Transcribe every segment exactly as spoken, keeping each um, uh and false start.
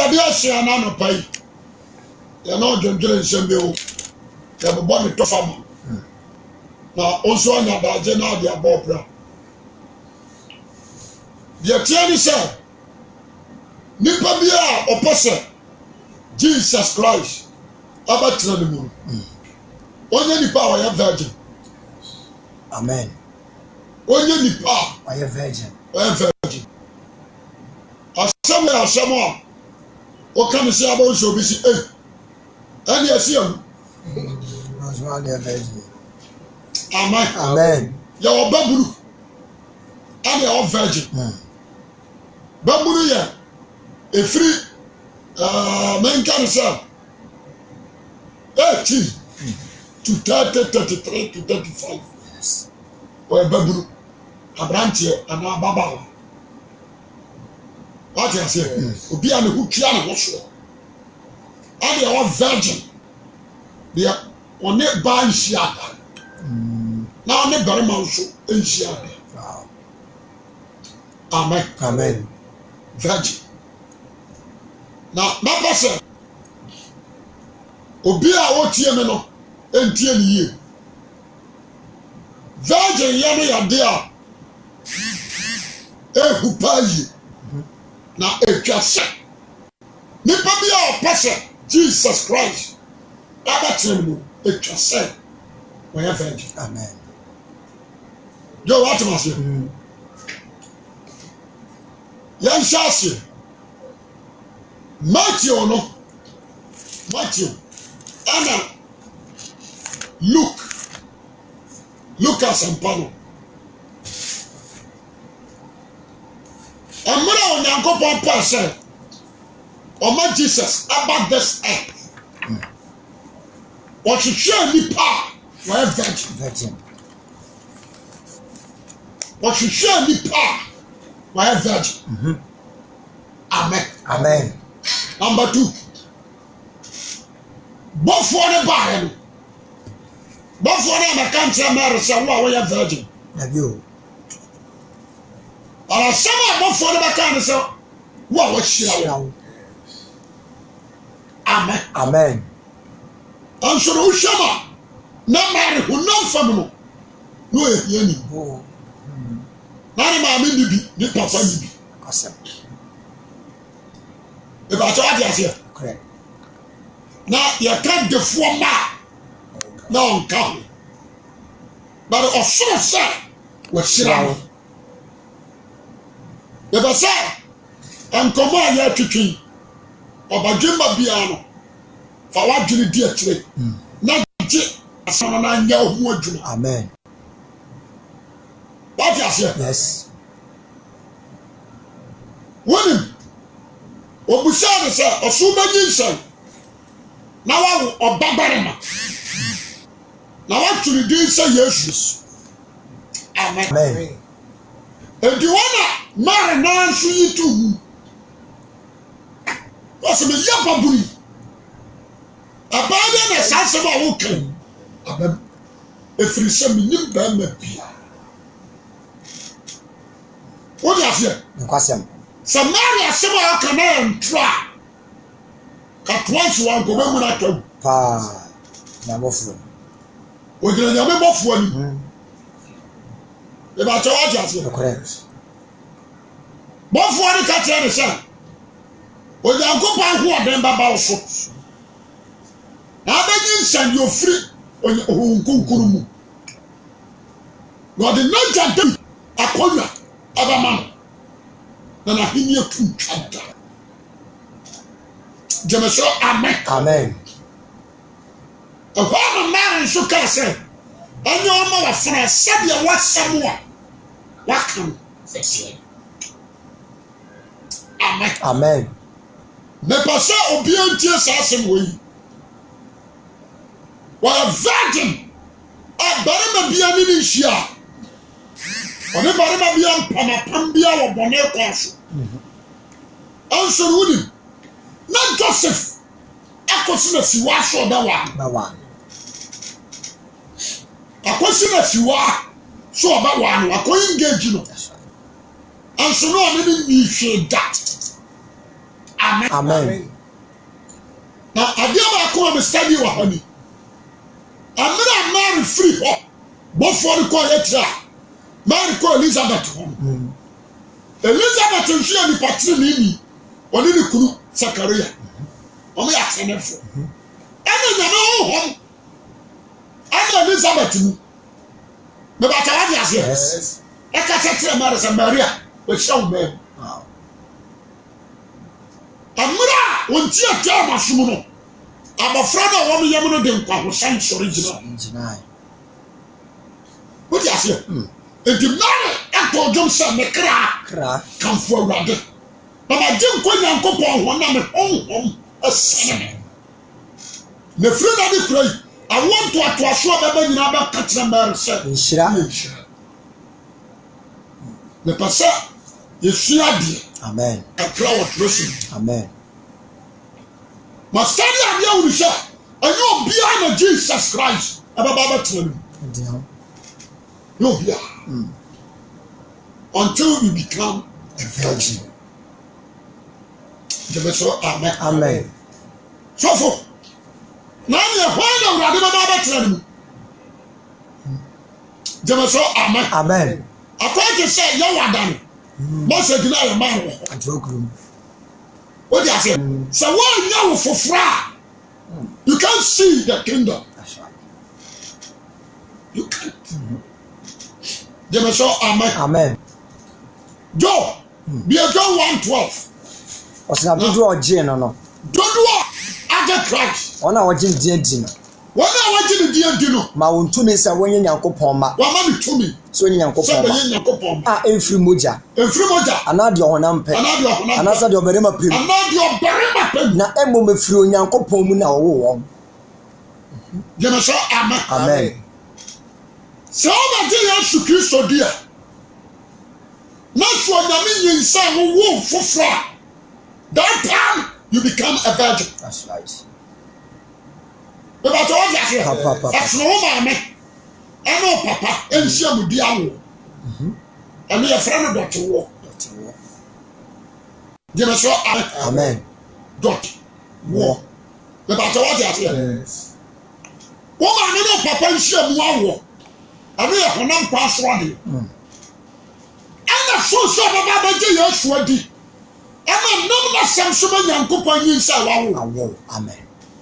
Awurade ahyia na no pai. Ya no dwendwere nsembe o. Ya bobɔ me tofa ma. Na onso anya daje na ade abɔbra. Dia tie ni sɛ nipa bi a ɔpɔsɛ Jesus Christ abatena ne mu. Onye nipa a ɔyɛ virgin. Amen. Onye nipa a ɔyɛ virgin. Ɔyɛ virgin. Asɛm yɛ asɛm a ɔka ne sɛ abɔ nso bi si eh ɛne ɛsi ɛmu. Ɔsɔ ɔyɛ virgin. Amen. Amen. Yɛ wɔ baburu ɛne ɛwɔ virgin. Baburu yɛ efiri ɛɛ mɛnka ne sɛ eighteen to thirty thirty three to thirty five. Ɔyɛ baburu aberanteɛ anaa ababaawa. Wate aseɛ obi a ne ho tua ne ho soɔ ɛde ɛwɔ virgin deɛ ɔne baa nhyia ada na ɔne barima nso nhyia ada. Amen. Amen. Virgin. Na mɛpɛ sɛ obi a wɔtie me no ntie ne yie. Virgin yɛ no yɛde a ehu paa yie na etwa sɛ nipa bi a ɔpɛ sɛ Jesus Christ abɛtena mu etwa sɛ wɔyɛ virgin. Amen. Yo what am I saying? Yɛn hyɛ ase Matthew no Matthew ɛna Luke Lucas mpa no ɛmmerɛ a Onyankopɔn pɛɛ sɛ ɔma Jesus aba this earth ɔhwehwɛ nipa a wɔyɛ virgin. Virgin. Ɔhwehwɛ nipa a wɔyɛ virgin. Amen. Amen. Number two. Bɔfoɔ ne baeɛ no bɔfoɔ ne amaka nkyerɛ Mary sɛ wo a wɔyɛ virgin. Dabi o. Ɔrasɛm a bɔfoɔ ne bɛka ne sɛ wo a wɔahyira wo. Amen. Amen. Nso no wohwɛ ma na Mary honam fam no na ɔyɛ hiani. Na ne maame ni bi ne papa ni bi. Kɔsɛm. Ebakyɛ wate aseɛ. Correct. Na yɛka defoɔ ma na ɔnka ho. But ɔsoro sɛ wɔahyira wo. Yɛbɛ sɛ nkɔmmɔ a yɛatwitwi ɔbadwemma biara no fa w'adwene di akyire na gye asɛm no na nyɛ wo ho adwuma. Amen. Wate aseɛ. Yes. Wonim obusaa ne sɛ ɔso bɛnyi nsɛm na wawo ɔbabarima na wato ne din sɛ Yesu. Amen. Amen. Enti wɔn a Mary nan so yi to hu wɔsɛ meyɛ baburu abaa yɛ na saa asɛm a woka abam ɛfiri sɛ menim bɛrima bia. Wode aseɛ. Nkwasɛm. Sɛ Mary asɛm a ɔka na yɛ ntorɔ a katoa nso wa nkɔmɔ mu na atwa. Paa. Nyamɔfoɔ. Ogyina nyame bɔfoɔ anim. Ebakyɛ wagye aseɛ. Correct. Bɔfoɔ no ka kyerɛ ne sɛ Onyankopɔn ahoɔden bɛba wo so na abɛnyi nsɛn deɛ ofiri Honhom Kronkron mu na ɔde n'agya David akonnwa ɛbɛma no na n'ahenni atu ntwa da. Gyeme so amen. Amen. Ɛhɔ na Mary nso kaa sɛ ɛnyɛ ɔma wɔfrɛ sɛdeɛ wɔasɛm a waka no sɛseɛ. Amen. Amen. Mepɛ sɛ obiara ntie saa asɛm wɔ yi. Wɔyɛ virgin a barima bia ne ne nhyia ɔne barima bia mpamapam bia wɔ bɔne kɔɔ so. Ɛnso no wonim na Joseph akɔsi na siwa so ɔbɛwa. Bɛwa. Akɔsi na siwa so ɔbɛwa no akɔyi engage no. Ɛnso no ɔne ne ni hwee da. amen Amen. na adeɛ baako a me study wɔ hɔ ni amena Mary free hɔ bɔfoɔ no kɔɔ yɛkyerɛ a Mary kɔɔ Elizabeth hɔ Elizabeth nhwe a nipa tiri ne ni ɔne ne kunu Sakaria ɔmo yɛ atenefo ɛna nyame honhom ɛna Elizabeth mu me ba ta wadi aseɛ Yes. ɛka kyerɛ Mary sɛ Maria wɔhyɛ wo bɛm Wow. amena wɔnti atwa amasom no abɔfra no a wɔn yam no de nkwahosan sɔre gyina Engineer. wodi aseɛ enti Mary ɛtɔ dwom sɛ me kra Kra. kamfo Awurade na magye nkɔ Nyankopɔn ho na me honhom ɛsɛne me na firi na de kura yi awo ntoatoaso a bɛbɛ nyinaa bɛka kyerɛ Mary sɛ Nhyira. mepɛ sɛ yɛsua adeɛ Amen. kakra wɔ twerɛsɛm Amen. ma study adeɛ wo sɛ ɛnyɛ obiara na Jesus Christ ɛbɛba bɛtena no Ndio. no obiara until you become a virgin jẹ́bẹ̀ sọ amen Amen. sọfọ náà ni ẹ̀họ́ ẹ̀ na Awurade bẹ́ẹ̀ bá tẹ̀lé mu jẹ́bẹ̀ sọ amen Amen. akọ́yẹ́ sẹ́ yẹ wà dànù bọ́sẹ̀ gyina yẹ máa wọ̀ Adwokrum. ó di àṣẹ sẹ wọ́n nyẹ wò foforọ a you can't see the kingdom That's right. you can't jẹ́bẹ̀ sọ amen Amen. Joe bí ẹ John one twelve Ọsàn dodo ọjẹ no no. dodo a agye Christ Ọna ọjẹ di edi no. wọn a wagye ne di edi no Ma won tumi sɛ wonye Nyankopɔn ma. wàá ma ne tumi So onye sẹ Nyankopɔn bẹ ma. yẹ Nyankopɔn A emfiri mogya. efiri mogya Ana de ɔhonam pɛ. anaa deɛ ɔhonam Ana sɛ de ɔbarima pɛ. anaa deɛ ɔbarima pɛ Na emom efiri Onyankopɔn mu na ɔwo wɔn. jẹmẹ sọ amen Amen. sẹ ọ bá di Yesu Kristo di ẹ na sọ Nyame nyinsa wọwọ foforọ a that time you become a virgin That's right. bẹẹ bá tẹ ọ yà sẹ Papa, papa. ẹsùn wọn maame ẹnna papa ẹnhyia mu di awo ẹnu yẹ fẹ no dọtí wọ jẹmẹ sọ amen Amen. dọtí wọ bẹẹ bá tẹ ọ yà sẹ wọn maame náà papa ẹnhyia mu awọ ẹnu yẹ honam kọ aso adi ẹnna sọsọ bàbá abẹjẹ yẹ ẹsùn adi ẹnna nam na sẹm so bẹ Nyankopɔn yin sẹ wàwọ Awo. Amen.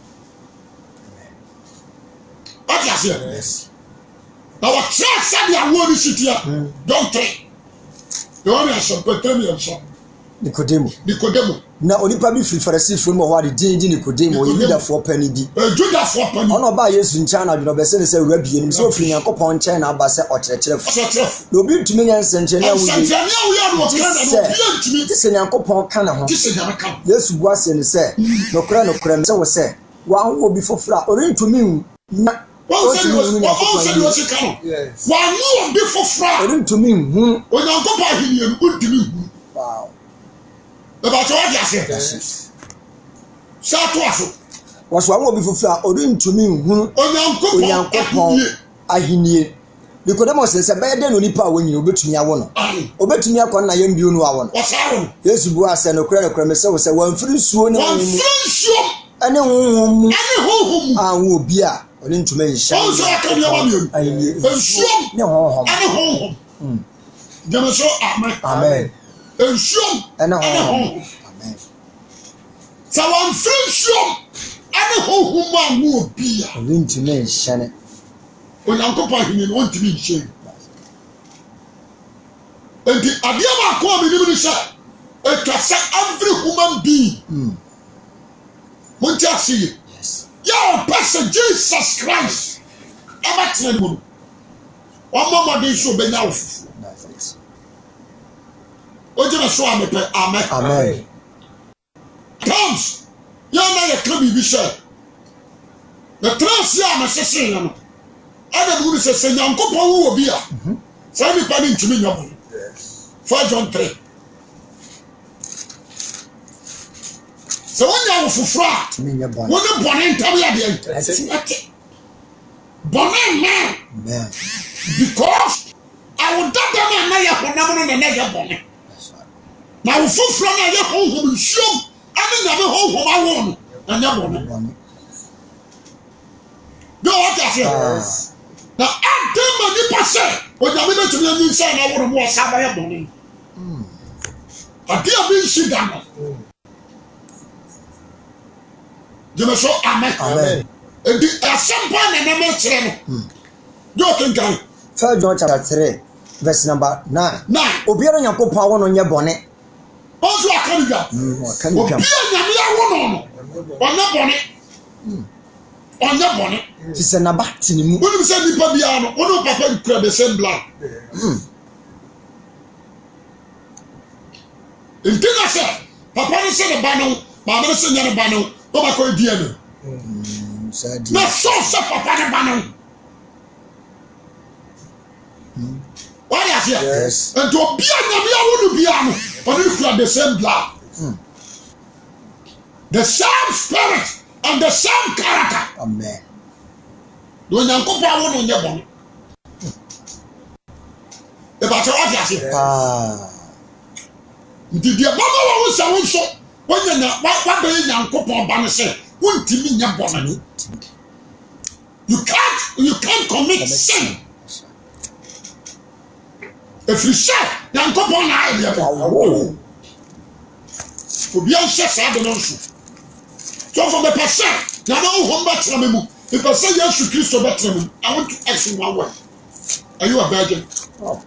ọtí àṣẹ Yes. na wọ́n tẹ́ ẹ̀sẹ̀ di àwọn oníṣìí a dọ́ntẹ́ yọ̀ọ́ ní ẹ̀sọ́ pẹ̀tẹ́ ní ẹ̀sọ́ Nikodemo. Nikodemo Na onipa bi firi Farisifo mu hɔ ade din di Nikodemo, oyi Yudafoɔ pani bi. Judafoɔ pani Ɔna ɔbaa Yesu nkyɛn na adwene ɔbɛsɛ ne sɛ wura bie nim sɛ ofiri Nyankopɔn nkyɛn na aba sɛ ɔkyerɛkyerɛfo. ɔsɛkyerɛfo Na obi ntumi nyɛ nsɛnkyerɛnne a woyɛ. nsɛnkyerɛnne a woyɛ no ɔkra na no obi antumi Gye sɛ Nyankopɔn ka ne ho. gye sɛ Nyame ka Yesu bua sɛ ne sɛ nokorɛ nokorɛ sɛ wɔ sɛ wawo obi foforɔ a ɔrentumi wu na wɔn sɛ ɔrentumi deɛ wu wɔn sɛ deɛ Nyankopɔn wɔsi ka no wɔn obi foforɔ a ɔrentumi wu. Onyankopɔn ahenni no ntumi hu Wow. bɛbɛtɛ wɔde ase sɛ ato aso Wɔso wawo obi foforɔ a ɔrentumi wu Onyankopɔn Onyankopɔn ahenni ahenni. Nikodemo sɛ sɛ bɛyɛ dɛ no nipa a wɔnyina obetumi awo no. ahe Obetumi akɔ na yɛn bio no awo no. wɔsaa wɔn Yesu bua sɛ nokorɛ nokorɛ mesɛ wɔ sɛ wɔmfiri nsuo ne wɔn honhom mu firi nsuom ɛne honhom mu ɛne honhom mu a wo obi a ɔne ntumi nhyɛ wɔn nso aka nneɛma mmienu ahenni nsuom ne honhom. ɛne honhom gyeme so amen Amen. nsuom Ɛne ɛne honhom. honhom Amen. sɛ wɔn firi nsuom ɛne honhom mu a wo obi a Ɔne ntumi nhyɛ. Onyankopɔn ahenni no wɔntumi nhyɛ nti adeɛ baako a menim ne sɛ atwa sɛ every human being monte ase yie Yes. yɛ ɔpɛ sɛ Jesus Christ ɛbɛtena ne mu no ɔmmɔ mmɔden so ɔbɛnya wo fufuo That's it. ogyina so a mepɛ amen Amen. times yɛn na yɛka biribi sɛ na trase a meseseyɛ no ɛna mu no sɛ sɛ Nyankopɔn wo wɔ bi a saa nipa ne ntumi nyɛ bɔne First John three sɛ wonya wo foforɔ a Tumi nyɛ bɔne. wone bɔne ntam yɛ adeɛ That's it. ɛte bɔne mmaa Amen. because awodada no a na yɛ honam no na na yɛ bɔne That's right. na wo foforɔ no a yɛ honhom nsuom ani nyame ho ho ma wo no anya bone do what I say na adem mani pase o nyame na tumi ani nsa na wo no mo sa ba ye bone mm ade abi nshi da no jeme so amen amen edi asempa na na me kire no do kenkan First John chapter three verse number nine. Nine. Obiara Nyankopon awo no nye bone. Onso akanija. Mm, akanija. Obiara nyame awo no no. Onye bone. Mm. Onye bone. Ti se na bat ni mu. Wonu se nipa bia no, wonu papa nkura the same blood. Mm. Intina se papa ni se ne ba no, mama ni se nya ne ba no, o ba ko die no. Mm, sa di. Na so se papa ne ba no. What is here? Yes. And to be a Namia would be on the same blood. Mm. The same spirit and the same character. Amen. Do you go power on your bone? About what is here? Ah. Did your mama was also when you're not what the young couple of banner won't you mean your bone? You can't, you can't commit sin. If you say, then go on idea. Oh, for beyond sex, I don't know. So, from the percent, now no home back to me. If I say yes to Christ, better, I want to ask you one word. Are you a virgin? Oh.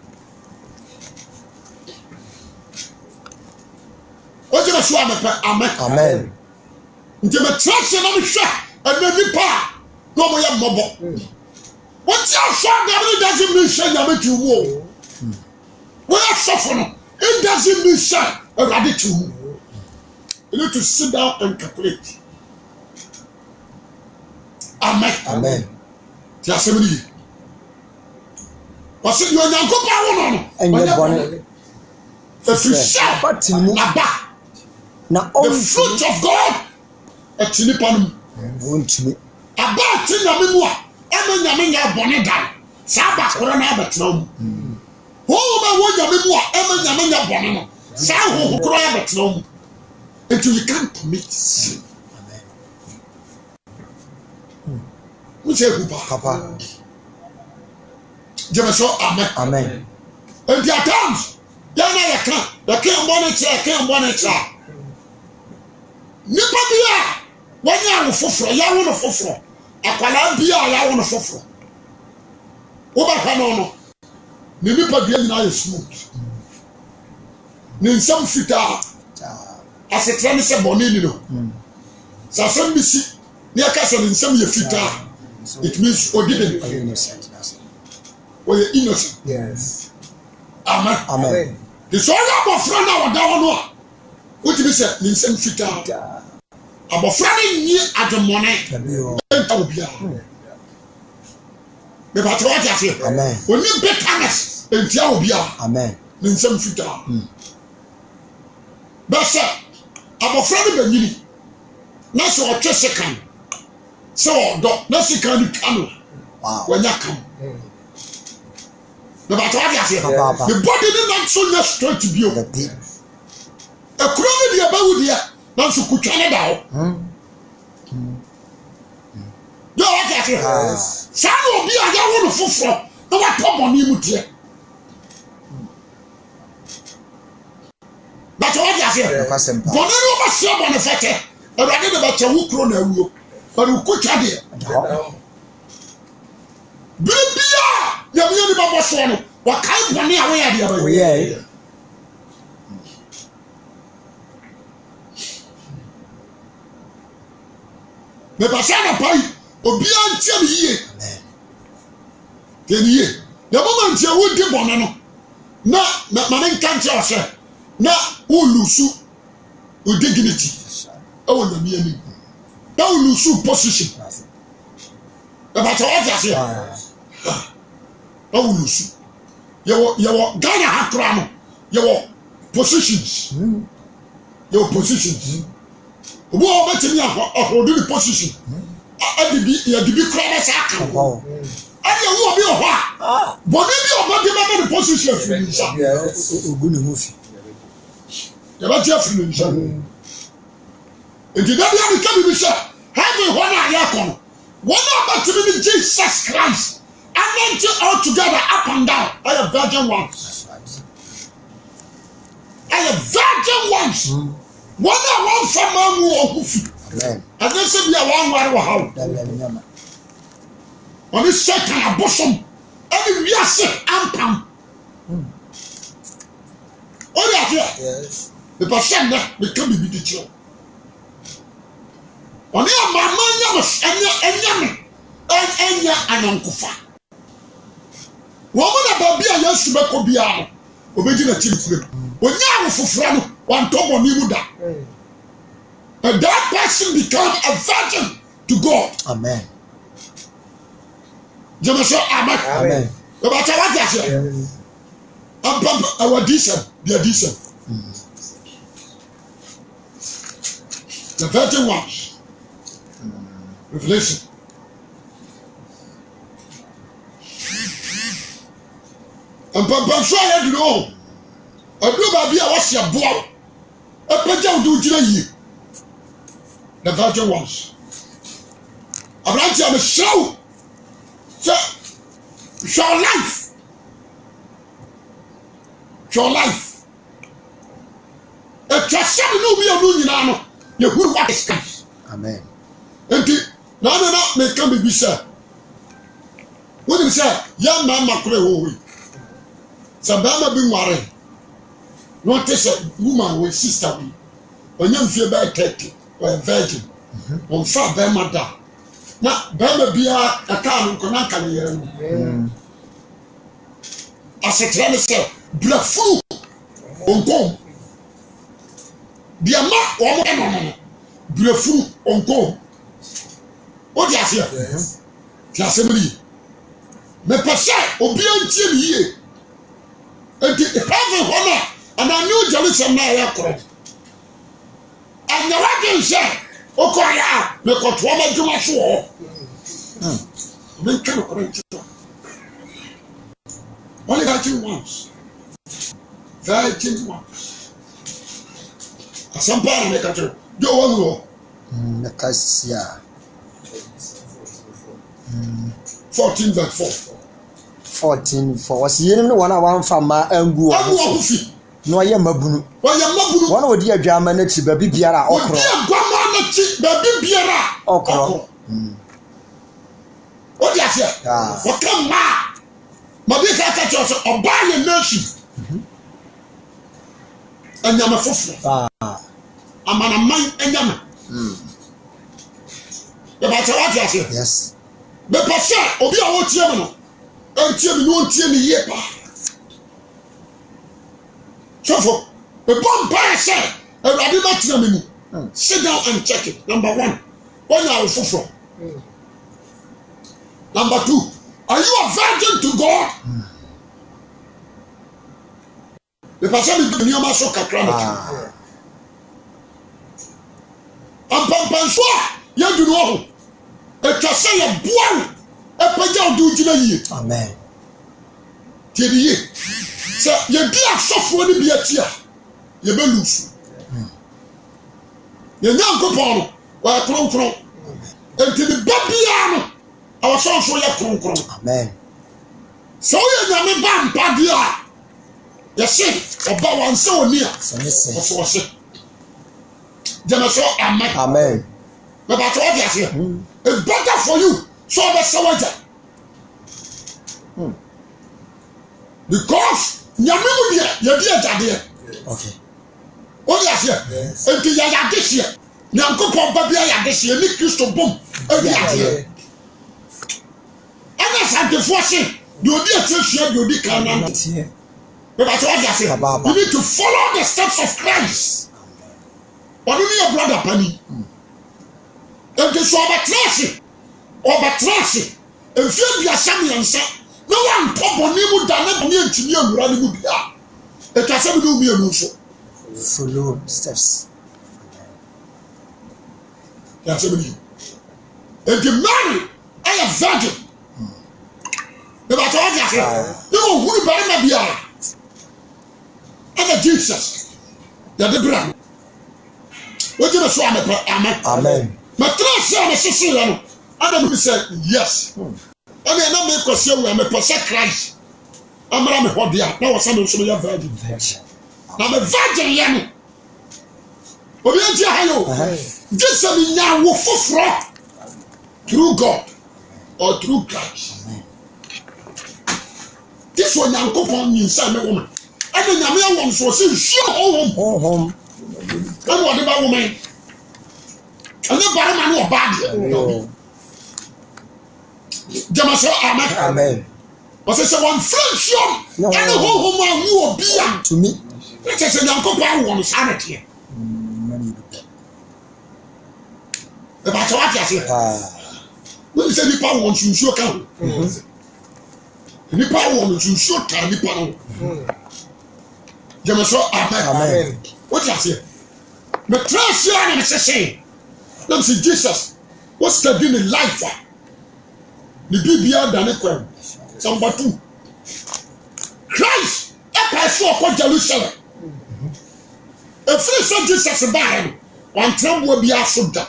What do you say? Amen. Amen. Into the church, and I'm sure, and then the power. No more mobile. What's your son? That doesn't mean saying I'm to war. We are suffering. It doesn't mean say a radical. You need to sit down and calculate. Amen. Amen. Just a minute. What's it? You are not going to and you're born. If you say, but now the fruit of God, a chilipan won't me. About Tinamua, Emma Yamina Bonnegan, Sabah Corona, but no. Oh, my word, Yamua, Emma Yamina Bonano, Sao who cry, but no. Until you can't commit sin. Who say, Papa? Jemaso, Amen. Amen. And the times, Yana, you can't, the king bonnet, I can't bonnet. Nipabia, when you are for Yawan of Fofro, a Calambia, Yawan of Fofro. Over Hanono, Nipabia now is smooth. Nin some fita as a transit bonino. Sasson Missy, near Castle in some fita. It means forgiven. Or you're innocent. Yes. Amen. Amen. The soul of a friend our down. What do you say? Ninsen fita. About friendly near at the money. The battle what I say. Amen. When you bet Thomas and Tiaobia. Amen. Ninsen fita. But sir, about friendly Benini. That's what just second. So, that's the kind of canoe. Wow. When you come. The battle what I say. The body did not so much straight to be over. A crowd the about here, now so could Canada. No, I can't hear. Some will be a young one for no what come on you here. But what I say, Bonero must serve on a fete, and I did about your crone, but who could have it. Bibia, you're the Baba Son, what kind of money away the other way. Me pasana pai obi antia me yie amen ye the moment you would give on no na na man kan tell say na wo lusu o dignity e wo na me ani na wo lusu position about what you say na wo lusu you you Ghana hakra no you positions your positions Obo o betimi hold the position. Adibi ya dibi kra na sa aka. Ade wo obi o ho a. Boni bi o bodi ma the position free nsa. Ogu ne mu fi. Ya ba tia free nsa. Enti da bia me ka bi sɛ heaven hɔ na ayɛ kɔ no wɔn a batimi ne Jesus Christ and all together up and down. I am virgin ones. I am virgin ones. One I want from my womb. And this will be a one word of how. On this second, a bosom. Every year, say, I'm pam. Oh, yeah, yes. The person that become the teacher. On your mamma, and your and and your and uncle fa. Woman about be a yes to make obiano. Obedient a children. When you are for friend, one top on you da. And that person become a virgin to God. Amen. Jemeso amen. Amen. About what I say. I'm our decent, they are decent. The virgin ones. Revelation. And Papa so I had no. I do baby I was your boy. A page do you the virgin ones. I want to have a show. So show life. Show life. A trust no be a moon in armor. You who what is Christ. Amen. And no no no may come be sir. What do you say? Young man macre. Sabama be worried. Not as a woman with sister. When you feel by thirty or a virgin. On far by mother. Now, Bama be a town Konaka. As a trainer said, Blafu on come. Be a mark or more. Blafu on come. What do you say? Assembly. Me pasa, obedient ye. And the heaven honor, and I knew Jerusalem now correct. And the wagon said, Okoya, the Kotwama Jumasho. Then can correct it. Only virgin once. Virgin once. Some part of the country. Do one more. Nacasia. Fourteen by four. Fourteen for was yen no one one from my angu no I am mabunu one would dear German to baby biara okro baby biara okro what you say what come ma ma be ka ka church or buy a nation and yama fofu ah amana man enyama the matter what you say yes the pastor obi a wo tie no until we don't see any year. So for the bomb by say, sit down and check it. Number one, when you are from. Number two, are you a virgin to God? Mm. The person is doing your so kakra. And Pampanswa, you do know. It can say a boy. Amen. Tiye se ye bi asofo ni bi atia ye be lusu ye nyankopon no wa kronkron enti ni babia no awoso so ye kronkron amen so ye nyame ba mpa dia ye se oba wanse oni a so so se jana so amen amen but that's what you say it's better for you. So the sawaja. Hmm. Because nyamimu ye ye di ajade. Okay. What you say? Enti ya ya dishie. Nyankopon ba bia ya dishie ni Kristo bom. E di ade. Ana santifo se, di odi atihia di odi kana. But that's what you say. You need to follow the steps of Christ. What do your brother pani? Enti so ba trash. Oba trash if you be a samiansa no one pop on you da na boni antimi awura ni mu bia e ka se bi do mi enu so follow steps ya se bi e the man I am virgin the ba to ya se no hu ba na bia and Jesus ya de bra What you say? Amen. Amen. But trust you, Mister Silo. Adam said, yes. And then I make us say, we are a person Christ. I'm a Hodia. Now, some of you are virgin. I'm a virgin, Yami. But we are here. This is now wolf through God or through Christ. This one, young couple means I'm a woman. I think I'm a woman, so say, sure, home. And what about woman? And the bottom man or bad. Jamaso, amen. Amen. But I said, one friendship, and the whole woman you will be to me. Let us say, young couple one sanity. The matter what you say. When you say the power wants you, sure come. The power wants you, sure come. The power. Jamaso, amen. What you say? But trust you, and it's a shame. Let me see Jesus. What's the deal in life? The B B R than a crime. Number two. Christ, a person of Jerusalem. A free son Jesus a barren. One time will be a soldier.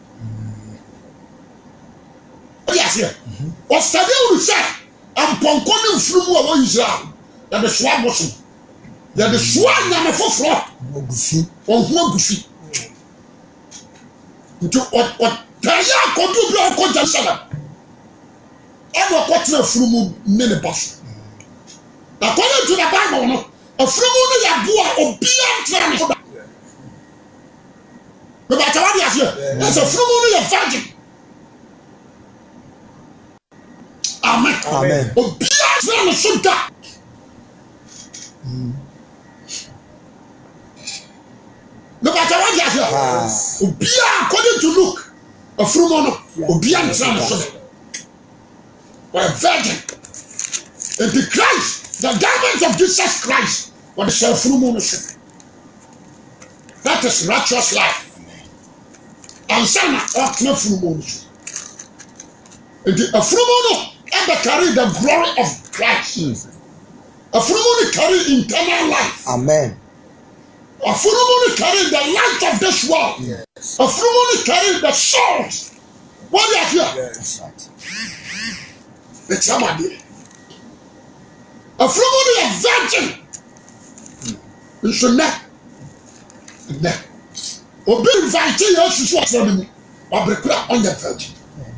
Yes, here. What's the deal with that? I'm conquering from what Israel. That the swab was. That the swab number for fraud. On one goofy. Nti what taya kodu bi akọ Jerusalem e no kwotena furumu ne ne baso na according to the Bible no afurumu no ya bo a obia ntira ne soda me ba tawa dia se na se furumu no ya virgin amen Amen. obia ntira ne soda no matter what you are, Obia according to Luke, a frumono, Obia and Son, or a virgin. And the Christ, the garment of Jesus Christ, what is a frumono? That is righteous life. And son ought no frumono. And the frumono ever carry the glory of Christ. A frumono carry eternal life. Amen. A Fulumuni carrying the light of this world. Yes. A Fulumuni carrying the souls. What are you here? Yes. Right. It's somebody. A Fulumuni a virgin. You should not. Not. Or be invited you to watch from me. Or be clear on the virgin.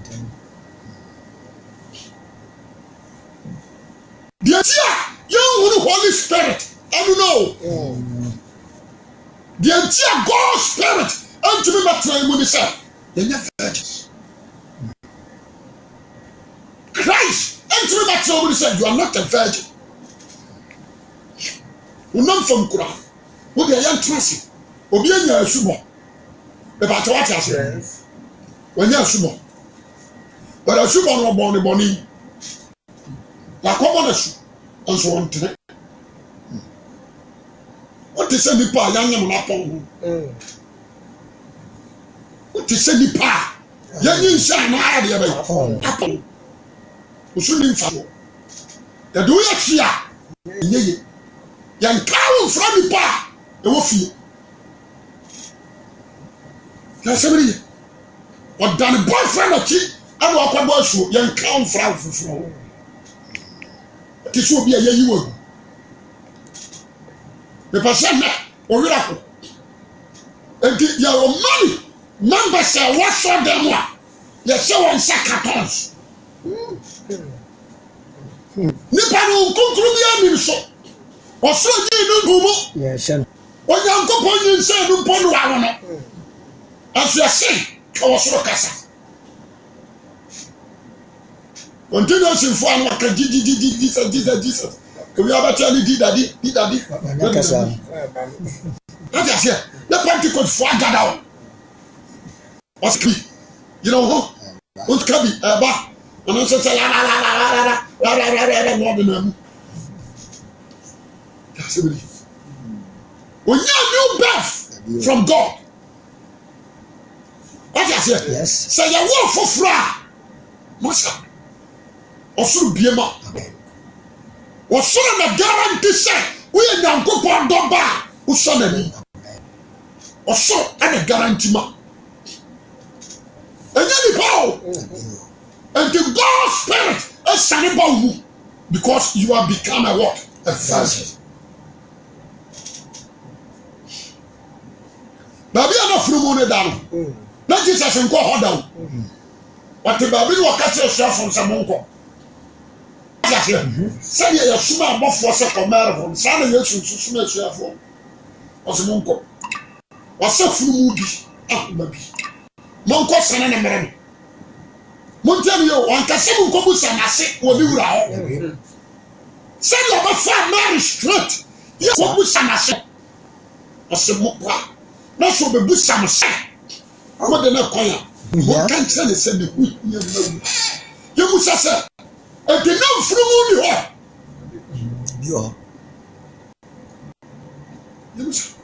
The idea, you Holy Spirit. I don't know. Mm. The entire God Spirit unto me but try money say they never virgins. Christ unto me but try money say you are not a virgin. You know from Quran. What they are trusting. Obi anya asubo. E ba what you say. When you asubo. But asubo no born boni. La common asu. And so on today. What is any power? Young man, what is any power? Young inside my idea. Apple. We shouldn't follow. The do you fear? Young cow from the power. The wolf. That's somebody. What done a boyfriend of cheat? I walk a boy show. Young cow from. This will be a year you will. The person or miracle. And your money members say what saw them what? They say one sackatons. Nipano conclude me so. Or so you do. Yes, when you go upon you say no pond. As you say, Kawasuro Kasa. Continuous in form like a Jesus, Jesus, Jesus. We have actually did that, did that, did that. Let us hear. The Pentecost flag down. What's key? You know who? Who's Kabi? Eba. And also say, la la la la la la la la la la la more than them. That's it. When you new birth from God. What you say? Yes. Say your word for fra. Masa. Osu biema. Amen. Wasona na guarantee say we nyankopon doba usona ni also and a guarantee ma and any power and the God spirit is standing about you because you have become a what? A virgin. Baby, I'm not from money down. Not Jesus and go hold down. But the baby will catch yourself from some uncle. Say you're smart about for second marathon. Sana yes, you should smell for was a uncle. Was a full movie. Ah, baby. Monko Sana and Mary. Montario, one Casamu Cobus and I say, will you out? Say you're a far marriage straight. Yes, what was I say? Was a mukwa. Not so the bush some say. What the neck choir? What can't tell it said the wheat. You must have said, and the no fruit you are. You must.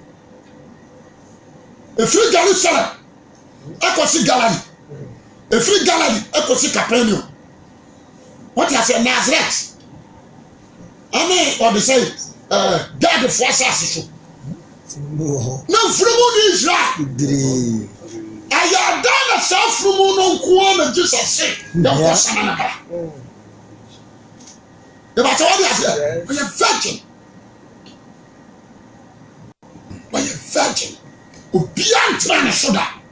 A free gallery seller, I could see gallery. A free gallery, I could see Capernaum. What I said, Nazareth. I mean, what they say, uh, God the force us. No fruit is right. I have done a self from no corner, Jesus said, that was another. The matter what I said, we are virgin. We are virgin. Beyond trying to show that.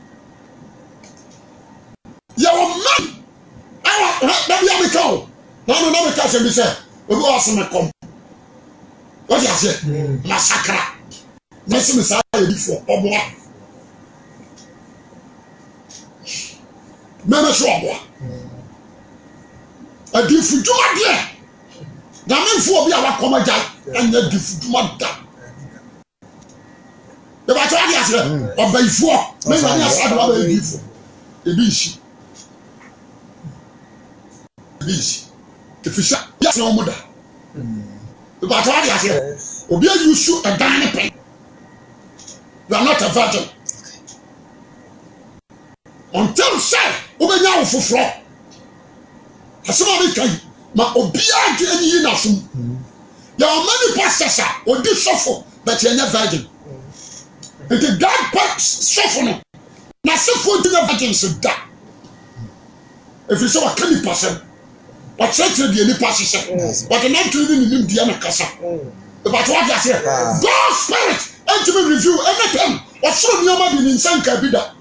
You are man. I want, maybe I'm a cow. No, no, no, because you say, we go ask him a come. What you say? Massacre. Merci, Messiah, before, or more. Meme so abo a difuduma de na menfo obi a wakoma ja anya difuduma da e ba twa dia se obayifo me na nya sa do obayifo e bi shi bi shi e fi sha ya se omuda e ba twa dia se obi a yusu a dan ne pen you are not a virgin until say obenya wo foforo asema be kai ma obia de anyi na so ya o many pastors are odi sofo but you are not virgin the god part sofo no na sofo di na virgin so da if you so what can you person what church dey ni pastor but not to even nim dia na kasa but what you say God spirit and to review anything or so you ma be in sanka bi da.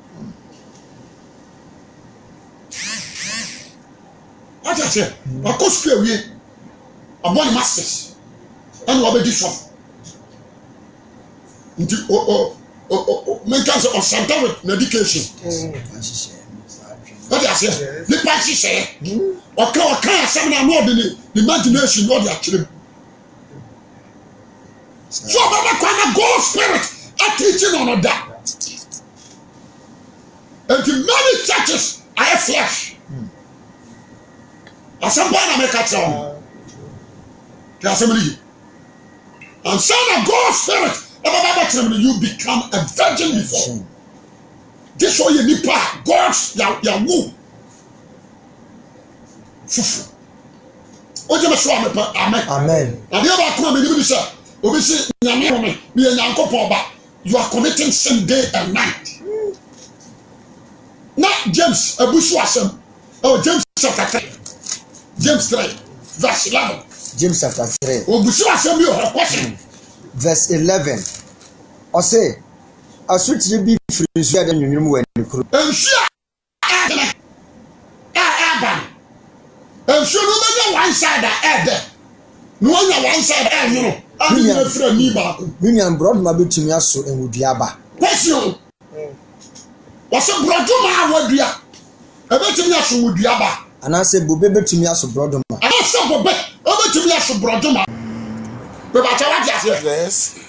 What I say? I could spare we a boy masters and what be shop. Into oh oh oh oh mentors of Santa with medication. What I say? The party say, okay, okay, seminar more than the imagination, not the actually. So, Baba, come God spirit, a teaching on that. And the many churches are flesh. And some point I make a tell you. And son of God's spirit, you become a virgin before. This way you need part God's your womb. Fufu. What you must amen. Amen. And the other come and you say, obviously, you are committing sin day and night. Now, James, a bush was oh, James chapter three. James three, verse eleven. James chapter three. Oh, bush was a question. Verse eleven. I say, I should be free than you know when you could. And sure, and sure, no one side I add there. No one side I know. I'm in a friend, Niba. Minion brought my bit to me so and would yaba. Question. What's a brother? What do you? I bet you not would yaba. And I said, Bobby to me as a brother. I said, Bobby, over to me as a brother. But I just yes.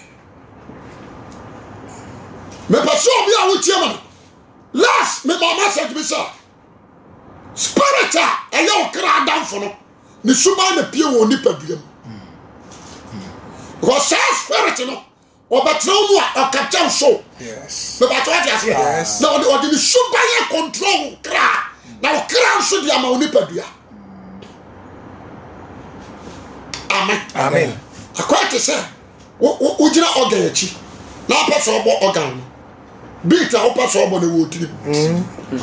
Me pursue me out with you. Last, me mama said to me, sir. Spirit, a young crowd down for no. Me suman the pure won't nip a dream. Because spirit, no. Or but no more or captain show. Yes. But what I say, yes. Now the ordinary should buy a control crowd. Now crowd should be a maunipadia. Amen. Amen. I quite say, would you not organ? Now, person about organ. beat a opa so obo na wo tiri mm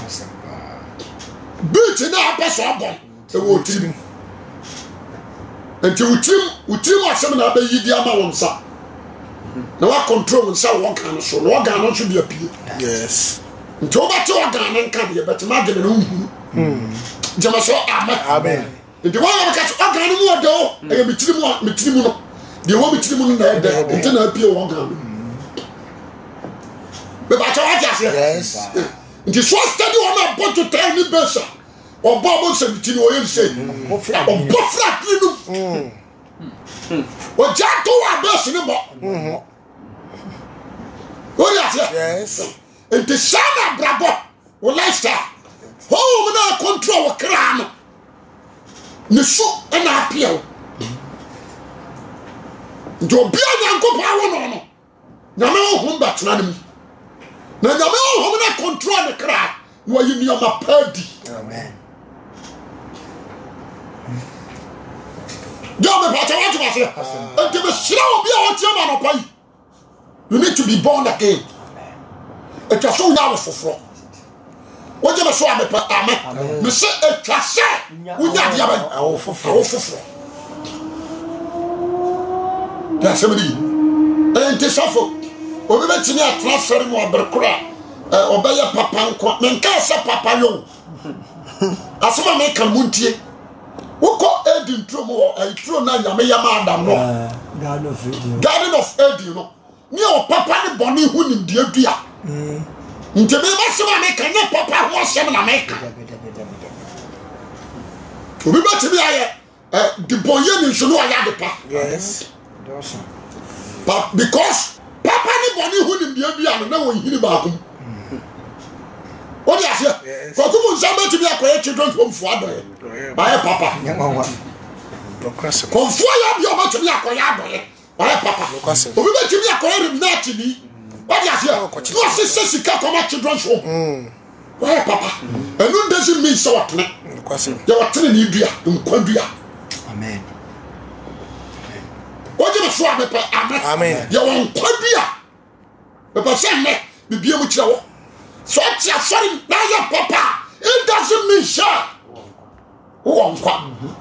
beat na opa so obo e wo tiri enti utrim utrim asem na ba yidi ama won sa na wa control won sa won kan so no organ no so bi apie yes nti o ba te organ no kan de bet ma de no hu mm jama so amen amen nti wa ba ka so organ no mu odo e mi tiri mu mi tiri mu no de wo mi tiri mu no na e de nti na apie organ be ba ta wa ja se yes nti so study wo na bo to tell ni besa o bo bo se mi tiri o yen se o bo fra tiri no o ja to wa besa ni mo mhm o ya se yes nti sana brabo o lifestyle ho mo na control wo kra no ni so na apia o nti obi anyanko pa wo no no na me ho mba tena ni na nyame ho na control ne kra wo yi ni o ma padi amen do me pa ta what was it nti me shira obi a wo tie ma no pai you need to be born again etwa so nya wo foforo wo je me so a me pa amen me se etwa se wo nya dia ba awo foforo awo foforo ya se me di enti safo obi be tini a transfer mo abrekura obeye papa nko me nka se papa yo asoma me kan muntie woko Eden tro mo ai tro na nyame yama adam no garden of Eden garden of Eden no ni o papa ni boni hu ni de adua mm nti me ma sema me kan na papa ho asem na me ka obi ba tibi aye eh de boye ni nso no aya de pa yes but because papa ni boni hu ni de adua no na wo hiri ba ko what you say for kumu nzamba tibi akoye children home for adoye aye papa lokase konfo ya bi o ma tibi akoye adoye aye papa lokase obi ba tibi akoye remnati ni what you say no sisi sika koma children home mm aye papa enu doesn't mean so what ne lokase ya watene ni dua nkwadua amen oje me so amepa amen amen ya won nkwadua be pa se ne bibie mu kira wo so tia sorry na ya papa it doesn't mean sure wo nkwa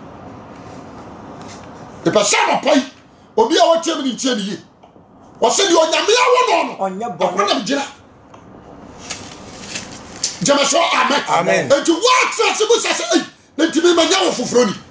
be pa se no pai obi a wotie mi ntie ni wo se di onyame awo no no onye bo na bijira jama so amen amen and to what say bu say eh na ntimi manya wo foforo ni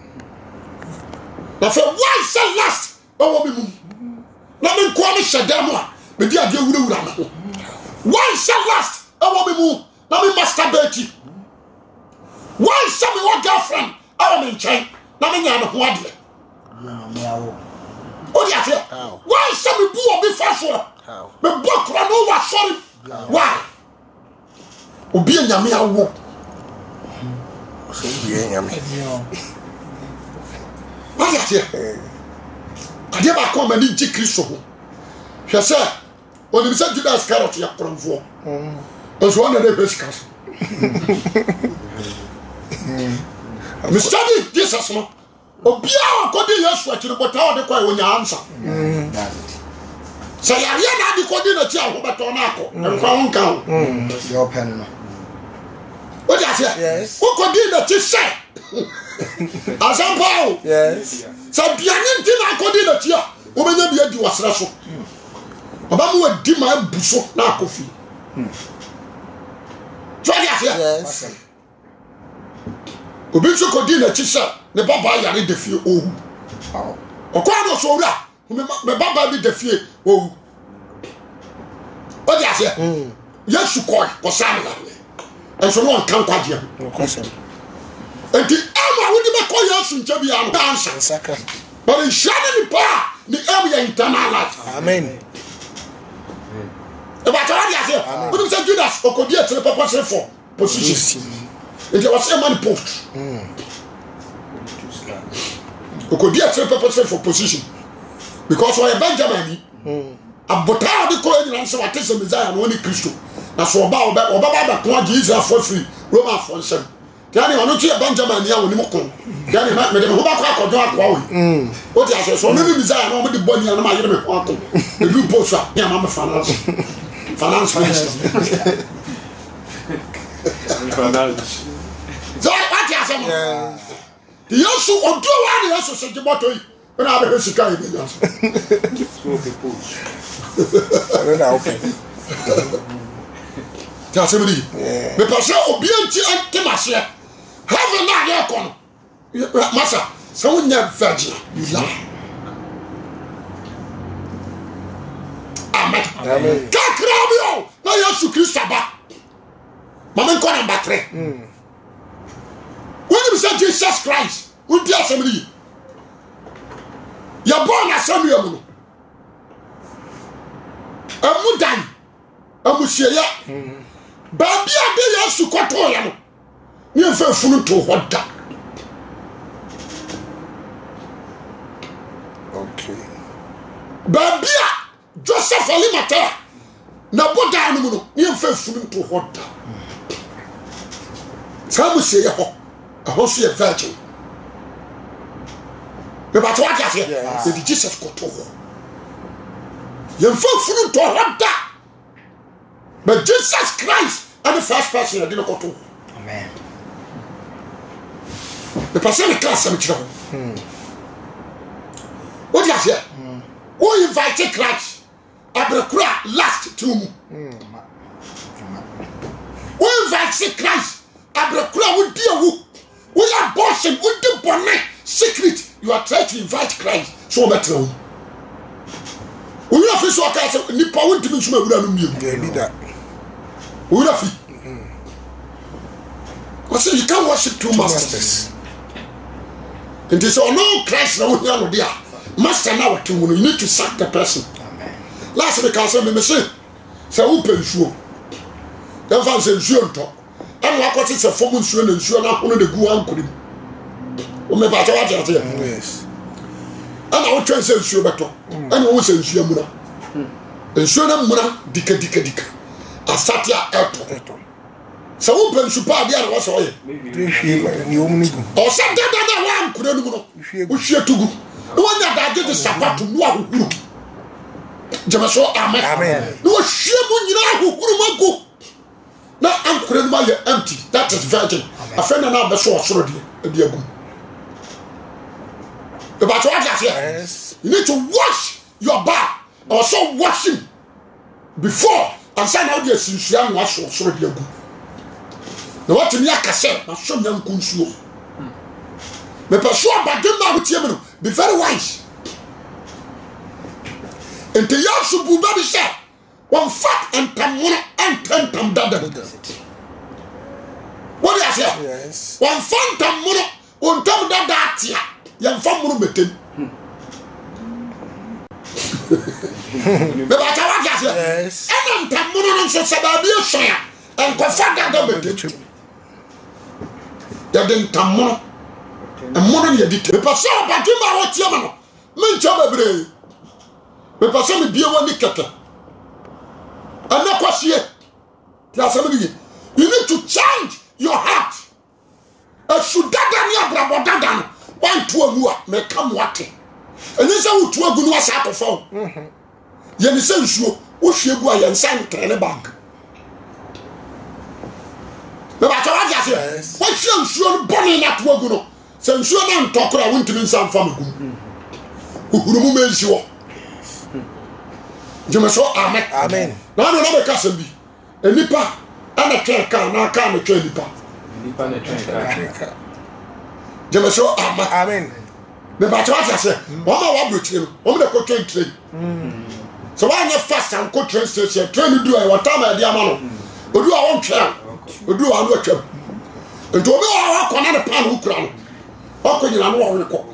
na fe why say last owo bi mu na me ko me shedam a me di ade wura wura na why say last owo bi mu na me masturbate why say me what girlfriend owo me nchen na me nya me ho ade me awo o di ate why say me bu obi fa so me bo kra no wa sorry why obi nyame awo so bi nyame why ate ade ba ko ma ni ji Kristo ho hwe se oni se Judas Iscariot ya kronfo mm so on the best case me study Jesus no obi a ko di Yesu akiri bota o de kwa wo nya ansa mm se ya ria na di ko di na ti aho beto na akọ nkwa nka ho mm yo pen no o di ase yes o ko di na ti se asampa yes sa biane nti na ko di na ti a o benya bia di wasra so oba mu adi ma buso na akofi so di ase yes obi so ko di na ti se ne baba yare de fie o o kwa no so wura me baba bi de fie o o di ase Yesu ko ko sami la enso no kan kwaje lokase enti ama wudi be ko Yesu nche bia no dansa saka but in shane ni pa ni am ya internal life amen e ba tawadi ase wudi say Judas okodi etre papa say for position enti was a man post mm okodi etre papa say for position because we Benjamin ni mm abota de ko nyina nse wate se Messiah no ni Kristo na so oba oba oba ba ko agi Israel for free Roman for nsem yani ono tu Benjamin ni awoni mo kon yani ma me de ho ba ko akojo akwa wo mm o ti aso so no ni Messiah no mo de boni na ma yire me ko akon e du post a ya ma me finance finance minister so what you say the yesu odo wa the yesu se jiboto yi na abe sika yi be so people I don't know okay ta se me me passe obi anti antemase heaven na ye kono masa so we never virgin you lie amen amen kakrabio na yesu kristo ba mama ko number three mm when you say Jesus Christ we be assembly you born assembly mu amudan amuhyeya mm ba bia de yesu koto ya no ni mfa funu to hoda okay ba bia Joseph Alimata na boda no mu no ni mfa funu to hoda samu se ye ho ho so ye virgin be ba to what ya say the Jesus koto ho ye mfa funu to hoda but Jesus Christ and the first person that didn't koto amen the person in class am chiro hmm what ya say who invite Christ abrekura last to mu hmm who invite Christ abrekura wo die wu wo ya bossing wo di bonne secret you are trying to invite Christ so better wo wo ya fi so ka say nipa wo di nsuma wura no miem the leader wo ya fi because you can't worship two masters and this all no Christ na wo ya no dia master na what you need to sack the person amen last week I said me say say wo pensuo dem fa say nsuo nto and wa kwoti say fom nsuo na nsuo na hono de gu ankorim o me ba ta wa ta yes ana wo twen say nsuo beto ana wo say nsuo mura nsuo na mura dika dika dika asati a eto so wo pensu pa bia na wo so ye ni o mu ni gu o sa da da da wa ankura nu no wo hwie tugu no nya da je de sapato no ahukuru jama so amen amen no hwie mu nyina ahukuru mago na ankura nu ma ye empty that is virgin afena na be so osoro de de agum about what yes you need to wash your back also washing before and say now dey sinsuya no wash osoro de agum na what me akase na so nya nkunsuo me person abadem na wotie me no be very wise and the yasu bu ba bi say one fat and tamono and tentam dada what do you say yes one fat tamono on tam dada atia yan fam mono metem me ba ta wa ya say yes and tamono no so sababi so ya en ko fa dada metem ya den tamono and more than the me person abadem na wotie me no me ncha bebre me person me bie woni keke ana kwasie ti asem ni you need to change your heart a should dada ni abrabo dada no wan to amu a me kam wate eni se wo to agu no asa akofo mhm ye ni se nsuo wo hwie gu a ye nsa ntere back me ba ta wa dia se wo hwie nsuo no boni na to agu no se nsuo na ntokora wontimi nsa mfa magum uhuru mu mensi wo jema so amen amen na no na be kasem bi enipa ana twen ka na ka na twen nipa nipa na twen ka jema so amen amen me ba ta wa se o ma wa brotire o me de ko twen train so wa nya fast and ko train station train do e wata ma dia ma no odu a won twen odu a no atwam nto obi wa wa kona de pan ukura no oko nyina no wo ko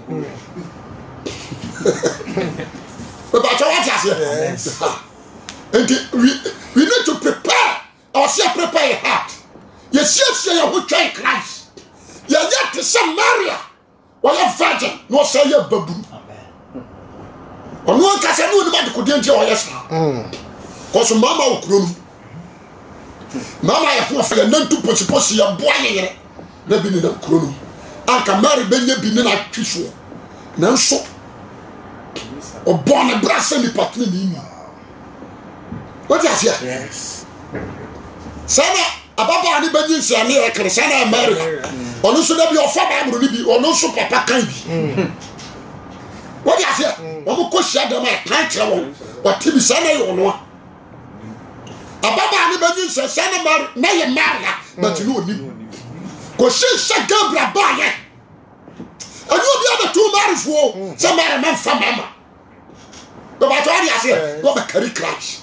but I want to say yes and we we need to prepare ourselves prepare your heart yes yes you who try Christ you yet to some Maria while you virgin no say you babu amen onu ka say no ni ba ko die ntia o yes mm cause mama okuro mama ya ko fa na ntu posi posi ya boa yere na bi ni na okuro anka Mary benye bi ni na twiso na nso o born a brass ni patni ni What you say? Yes. Sana ababa ani banyi nsia ne ekere sana America. Ono so da bi ofa Bible ni bi, ono so papa kan bi. What you say? Omo ko hia dem a kan kire won. What bi sana ye ono a. Ababa ani banyi nsia sana mar na ye Maria, but you know ni. Ko shi sha Gabriel ba ye. Anu obi ada two marifo, say Mary man fa mama. But what you say? Go be carry crash.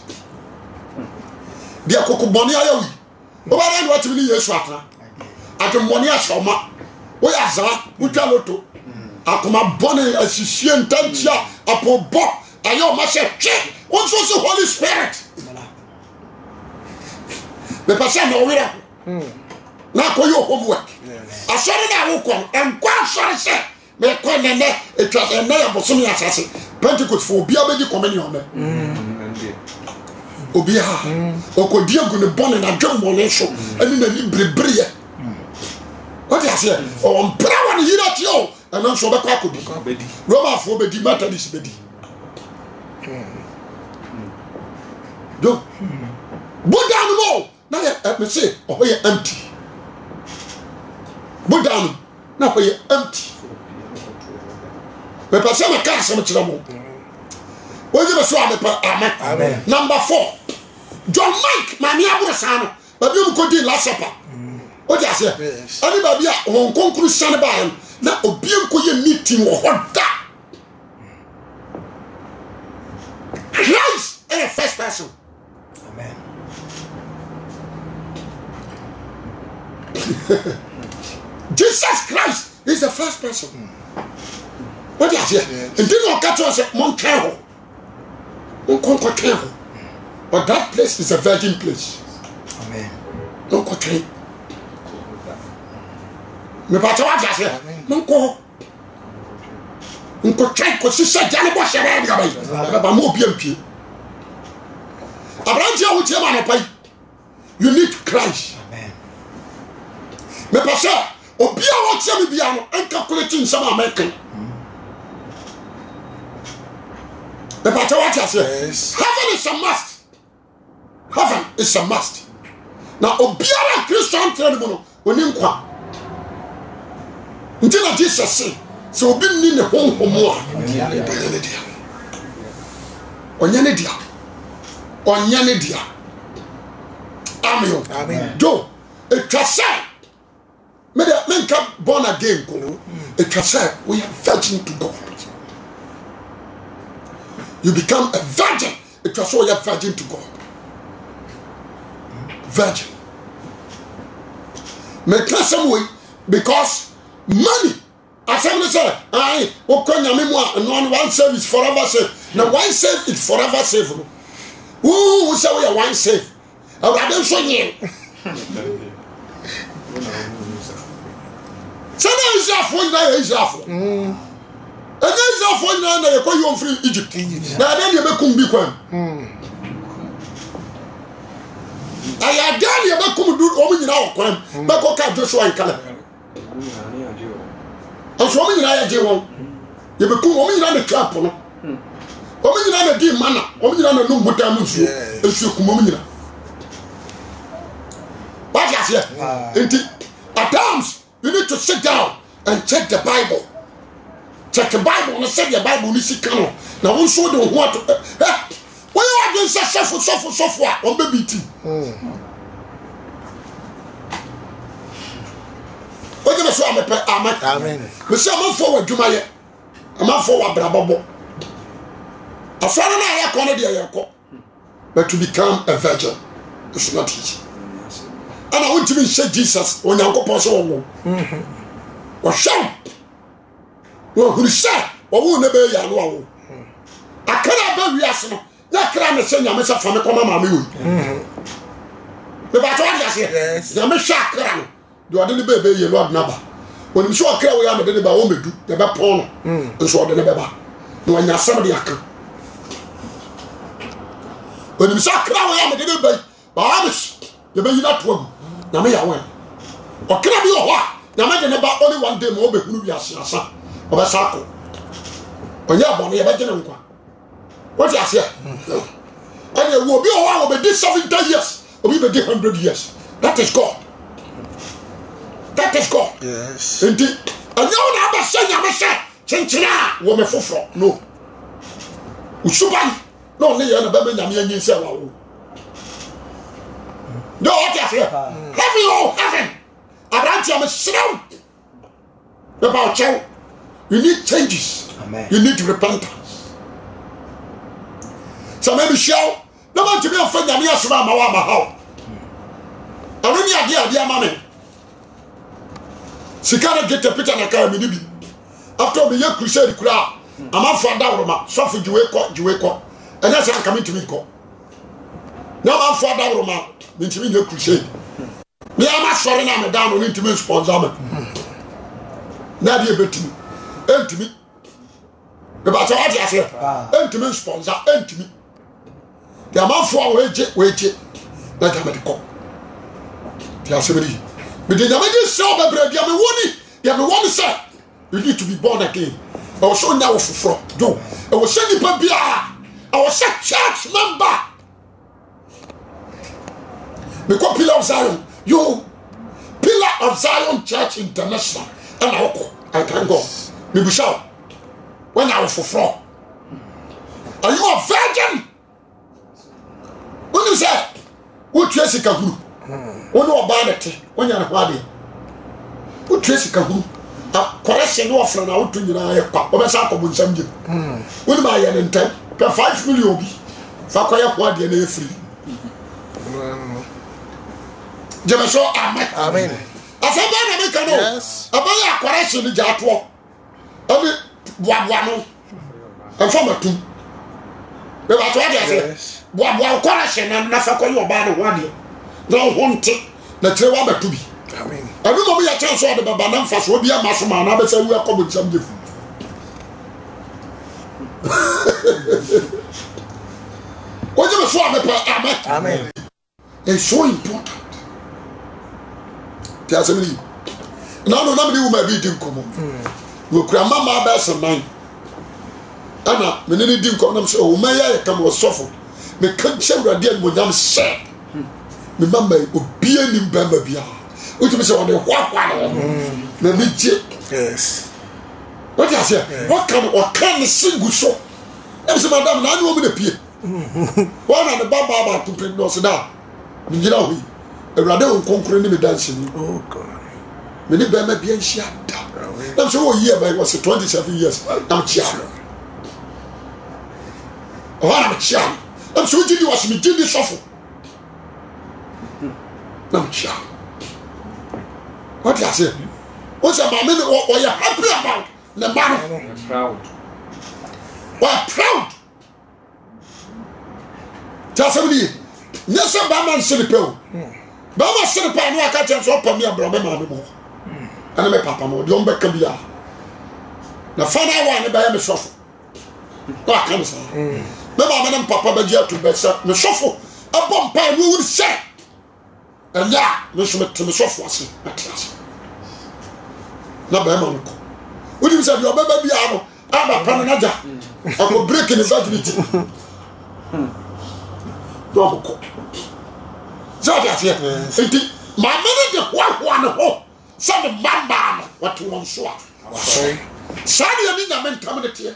Dia koko boni ayawi o ba ran wat mi Yesu atra adum boni asoma o ya za utwa loto akoma boni asihie ntantia apobo ayo ma se twe won so so Holy Spirit me pasa na owira na ko yo homework asore na wo kon enkwa asore se me ko ne ne etwa ne ya bosom ya asase Pentecost fo bia be di communion me Obia, Okodi agune bonne na dwemmo ne so ani na ni brebre. What you say? On prawa ni hira ti o, ana so be kwa kodi. Roma fo be di Methodist be di. Do. Buddha no, na ye me say, oh ye empty. Buddha na ho ye empty. Me pasa ma ka se me kira mo. What you say? Amen. Amen. Number four. John Mike, Mammy Abrasano, but you could do last supper. What you say? Anybody on conclusion by him, now Obium could meeting or what that? Christ is the first person. Amen. Jesus Christ is the first person. What you say? And then you catch us at Montero. Montero. But that place is a virgin place. Amen. Don't go train. Me pata wa jase. Nko. Nko train ko sisa jane bo shere ga bai. Ba mo bi ampie. Abranti a wo tie ma no pai. You need Christ. Amen. Me pasa obi a wo tie me bia no encalculate nsama American. Me pata wa jase. Heaven is a must. Heaven is a must. Now, Obiara Christian training, oni nkwa. Until Jesus say, so obi ni ne hon homo a. Onya ne dia. Onya ne dia. Amen. Amen. Do it say, me de me nka born again ko. It say we are virgin to God. You become a virgin. It was so you are virgin to God. Virgin. Make some way because money. I say, I Okonya Mimwa and one one save is forever safe. Now one save is forever safe. Who who say we are one save? I don't show you. Sana is your phone now is your phone. And then is your phone now you call you on free Egypt. Now then you make kumbi kwan. I had done you about come do omi nyina okwan ba ko ka Joshua ikala and so omi nyina ya je won ye be kum omi nyina na trap no omi nyina na di mana omi nyina na no muta mu nsuo esu kum omi nyina what you say at times you need to sit down and check the Bible check the Bible and say the Bible ni sikano na won so de ho ato eh when you are doing suffer suffer suffer on baby tea what you say am pe amen amen me say am forward dwumaye am forward brabobo afara na ya ko no de ya ko but to become a virgin is not easy and I want to be say Jesus onyankopon so wo mhm wo shout wo hu say wo wo na be ya no wo akara ba wiase no na kra me se nyame se fa me koma ma me wo mhm me ba to ya se nyame sha kra no de ode ne be be ye lord naba woni so kra wo ya me de ba wo medu de be pon no mhm so ode ne be ba no anya sam de aka woni so kra wo ya me de be ba wa me ye be yina to agu na me ya wo o kra bi o ho a na me de ne ba only one day mo be hunu wiase asa o be sa ko onya bo ne ye be gene nkwa what you say And you will be a while, be seventy years, or be one hundred years. That is God. That is God. Yes. Indeed. And you never say, you never say, Chinchina, woman for no. Usuban, no, near the baby, and you say, no, what is here? Heaven, oh, heaven. Around you, I'm a slow. About you, you need changes. Amen. You need repentance. So maybe show no man to be offended. I'm here, so I'm a how. I really idea, dear mammy. She cannot get a picture and a car. After the year crusade crowd, I'm out for that room. Suffer you wake up, you wake up, and that's how coming to me. Now I'm for that room. Means me the crusade. Me I'm not sorry now. I'm down on it to me sponsor me. Now be a bit to me, and to me. But what I say, and to me sponsor, and to me. The amount for wage, wage, like I'm at the cop. The assembly. But the Yamadi saw the bread, Yammy Wonny, Yammy Wonny said, you need to be born again. I was so now for fraud. Do I was sending Pabia. I was a church member. Because Pillar of Zion, you Pillar of Zion Church International, and I can go. Maybe shout when I was for fraud. Are you a virgin? When you say, what Jessica Group? When you are bad, when you are body, what Jessica Group? A correction offer out to you, I have over Sako with some. When my end in ten, per five million be Fakoya Quadi and free. Jemaso, Amen. As a man, I make a Yes. about a correction in Jatwa. I mean, Wabwano and from a two. But I told you, Yes. Wabwa correction and Nafako about one year. No one take the Trewaba to be. Amen. I don't know a chance of the Babanam Fast will be a Masman. I say we are coming with some different. What you saw the Amen. It's so important. There's a minute. Now, no, nobody will be doing come on. Look, Grandma, best of mine. Anna, when any didn't come, so may I come was suffer. Me can't share a deal with them, sir. Remember, be an imbember beer. Which was on the what one. Maybe Yes. what I say, what kind of what kind of single show? Every madam, I know me the peer. One on the Baba to bring us down. You know, a rather conquering me dancing. Oh God. Many Bama be and shut down. I'm so year by was twenty-seven years. I'm child. Oh, I'm a child. I'm so did you was me did this awful. I'm child. What do I say? What's a man what you happy about? The man. I'm proud. We're proud. Tell somebody, yes, a Bama city pill. Bama city pill, no, I can't tell so for me a brother, man. And I'm a papa, no, don't back a beer. The final one, I am a shuffle. No, I can't say. My mama and papa, but you have to bet the shuffle. A bomb pie, we would say. And yeah, Miss Smith to the soft was it. Not by Monaco. Would you say your baby? I'm a Pamanaja. I will break in his agility. Don't go. So that's it. My manager, what one hole. Some of Bamba, what you want so. Sorry. Sorry, I mean, I'm in community.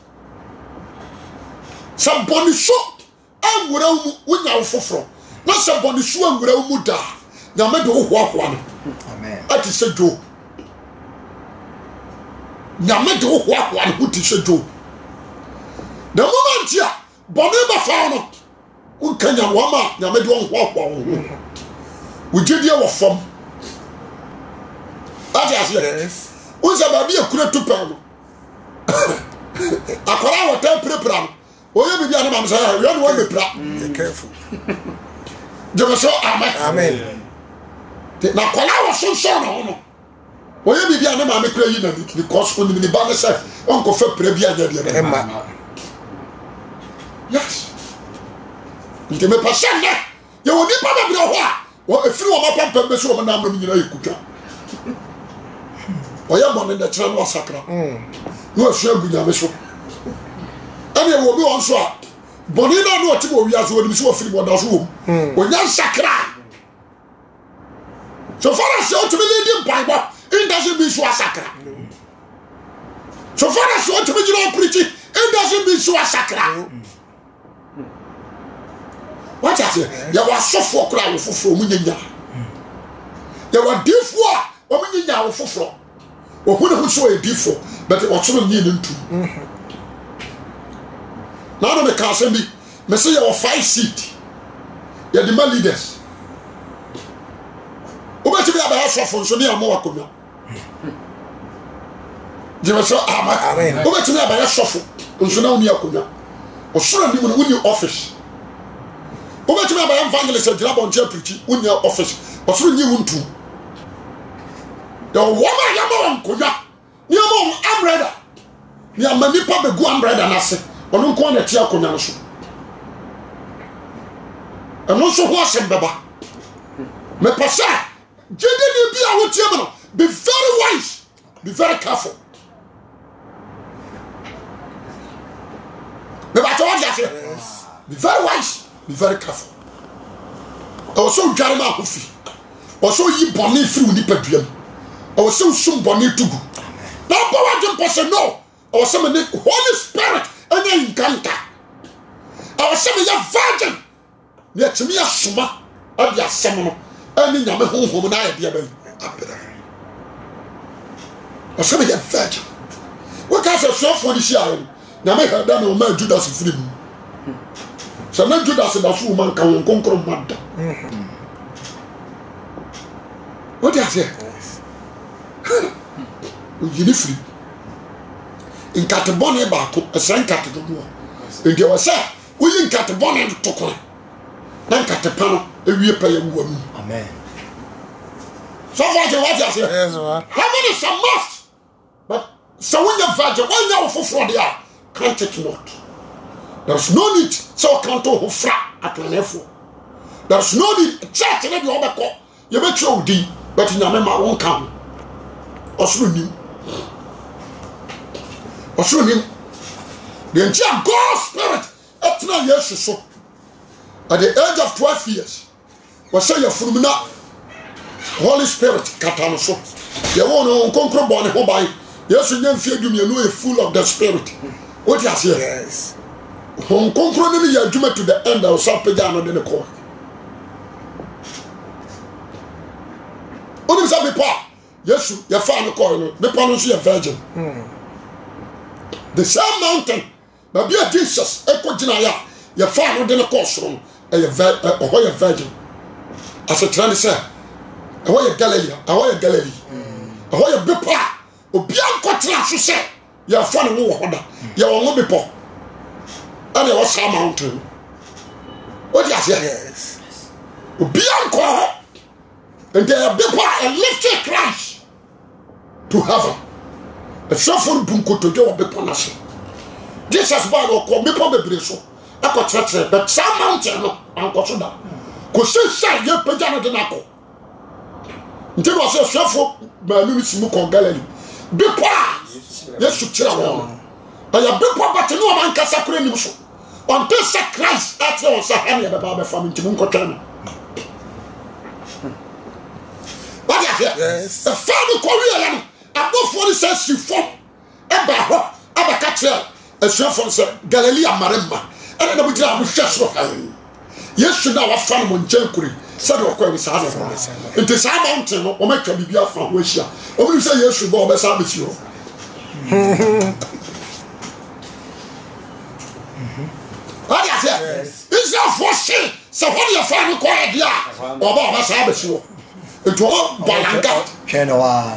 Some bonny shot. I would win out for from. Not somebody swung with a muda. Now, I don't walk one. Amen. I just said, Joe. Now, I don't walk one who teaches Joe. The moment here, Boneba found who can you wama? Now, I don't walk one. We did your from. That is Yes. who's a baby a credit to Pam. I call our temple pram. Oh, you be an answer. You don't want to pram. Be careful. Jemaso, Amen. Amen. Na kwala was so so no no. Wo ye bibia na ma me kra yi na because on the ba say on ko fa pra bia nya dia. Emma. Yes. Nti me passion na. Ye woni pa ba bia ho a. Wo efiri wo ma pampa be so wo na amro nyina yekutwa. Oya mo ne de tra no sakra. Mm. No asu agunya me so. Ene wo bi won so a boni na no ti bo wiase woni so ofiri bo da so wo onya sakra so far as you to be leading bible it doesn't mean so sakra so far as you to be you preaching it doesn't mean so sakra what I say ya wa sofo kra wo foforo mu nyanya ya wa difo a wo mu nyanya wo foforo wo hu ne hu so e difo but wo so nyi ne ntu na no me ka se bi me say ya five seat ya the man leaders o ba ti bi aba sofo so ne amo akono je me so amen o ba ti bi aba sofo so na oni akono o so ni mo ni office o ba ti bi aba evangelist gira bon che preach oni office o so ni wuntu the woman ya mo akono ni amo umbrella ni amani pa be go umbrella na se ono nko na ti akono no so eno so ho asem beba me pasa jede ni bi a wo tie mo no be very wise be very careful me ba to what you say be very wise be very careful also dware ma hofi also yi boni free ni paduam also sum boni tugu na bo wa dem person no also me Holy Spirit anya inkanta also me ya virgin ne timi asoma abi asem no ani nyame honhom na ya bia ba abra also me ya virgin what kind of show for this year nyame hada na o ma Judas free mu so na Judas da so man kan konkro madda what do you say you need free in katebone ba ko esan katedodo e wa say we in katebone to ko na katepano e wie pa ya wu amu amen so what you what you say Yes, man. heaven is a must but so when you virgin when you for there can't it not there's no need so can't to fra atlanefo there's no need church na be obeko you be tro di but nyame ma won kan osuru ni osuru ni the entire God spirit etna yesu so at the age of twelve years was say your frumina Holy Spirit katano so ye won on konkro bone ho bai yesu nyam fie dum ye no e full of the spirit what you say Yes. on konkro ni ya dwuma to the end of so pega no de ne ko onim sa be pa yesu ye fa no ko no be pa no so ye virgin the same mountain but be Jesus e ko gina ya ye fa no de ne ko so no e ye virgin as a trend say e ho ye Galilee e ho ye Galilee e ho ye be pa obi an ko tra so say ye fa no wo ho da ye wo mo be po and ye was mountain what you say Yes. obi an ko and there be pa and lifted Christ to heaven a suffer bunko to do be ponase Jesus ba no ko me po bebre so akọ but some mountain no anko so da ko se say ye peja no de nako nti no se suffer ba nu simu ko Galilee be pa yesu tira won aya be pa but no man kasa kure ni so on this Christ at your sahani ya baba family nti mun ko tana what you hear Yes. the family ko wi ya no abofo ni say si fo e ba ho abaka tira e suffer say Galilee amaremma e na bujira mu hweso yesu na wa fa no mo nche kure said o kwa bisa ha nti sa mountain no o ma twa bibia fa ho ahia o mu say yesu ba o be sa be si ho what you say is your for shit so what you find ko idea o ba o be sa be si ho it all balanga hwe no wa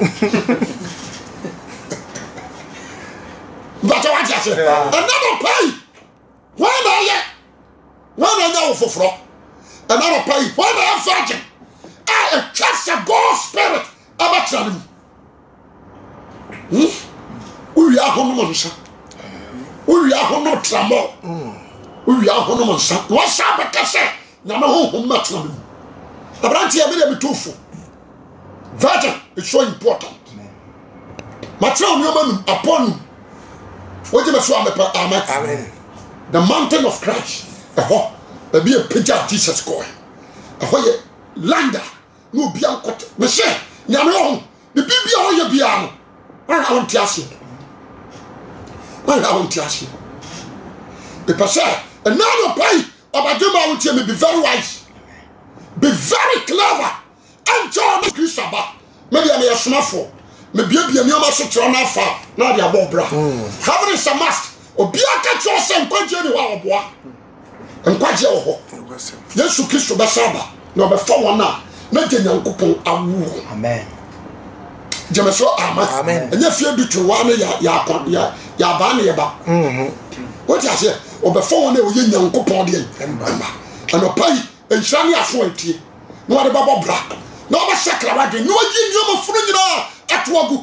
but what you say another pay when are you when are you for another pay when are you virgin I trust the God spirit about them hmm we are hono monsa we are hono tramo we are hono monsa what's up because na no ho matna me abranti e be dem tofu virgin is so important matra o nyoma nu upon what you so amen Amen. the mountain of Christ ɛhɔ baabi a pagya Jesus kɔɛ ɛhɔ yɛ landa na obi ankɔte mehyɛ nyame ɔho ne biribi a ɔyɛ biara no ɔyɛ a ɔnte aseɛ ɔyɛ a ɔnte aseɛ mepɛ sɛ ɛna anɔpa yi ɔbadwema a wotie me be very wise be very clever ɛnkyɛ ɔno Kristo aba maybe I'm a somafoɔ mebiabia nneɛma so kyerɛ no afa na ade abɔ bra heaven is a must obi aka kyerɛ sɛ nkwagye ne hɔ a ɔboa nkwagye wɔ hɔ Yesu Kristo bɛsa aba na ɔbɛfa wɔn a na gye Nyankopɔn awo amen gyeme so amen ɛnyɛ fie du twa ne ya ya ya ya ba ne ba mhm what you say ɔbɛfa wɔn a ɔyɛ Nyankopɔn de ɛmba anɔpa yi nhyira ne aso antie na ɔde bɛbɔ bra na ɔbɛhyɛ wadwe na ɔyi nneɛma funu nyinaa atoagu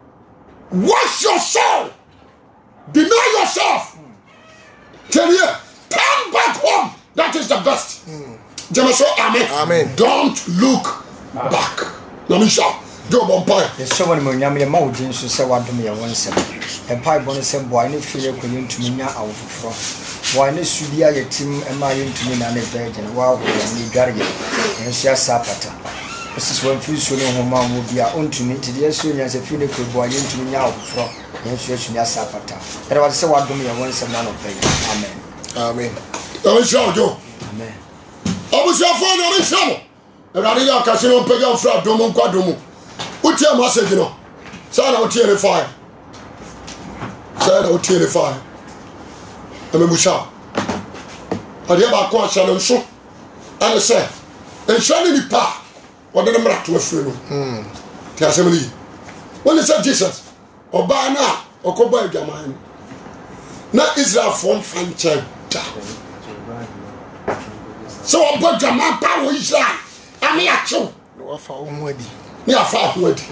wash your soul deny yourself tell you turn back home that is the best gyeme so amen amen don't look back na me sha Job on pie yɛhyɛ wɔ ne mu nyame yɛma wo gye nso sɛ wadom yɛ wo nsɛm ɛmpae bɔ no sɛ boae ne firi yɛkɔyɛ ntumi nya awo foforɔ boae ne su bi a yɛtim ɛma yɛntumi na ne bɛɛ gyene woahoyɛ ne dware yɛ ɛnso yɛasa apata ɛsis wɔmfiri suo ne nhoma a wɔ bi a ɔntumi nti deɛ ɛso nya sɛ firi ne kuro boae yɛntumi nya awo foforɔ yɛnso yɛsumi asa apata ɛdɛ wade sɛ wadom yɛ wo nsɛm na nɔpɛ yi amen amen ɛwɔ hyɛ wo jo amen ɔbusuafoɔ ne ɔmehyɛ mo awurade yɛ akase no mpagya mfra dom nkwa dom wotie message no saa na wotie ne fae saa na wotie ne fae ɛmɛmuhyɛ adeɛ baako ahyɛ no nso ɛne sɛ nhyɛ ne nipa a wɔde ne mmara to afiri no nti asɛm no yi wɔne sɛ Jesus ɔbaa no a ɔkɔbɔ adwaman no na Israelfoɔ mfa nkyɛn da sɛ wɔbɔ adwaman pa wɔ Israel ame akyew wafa wo mu adi ne afa ho adi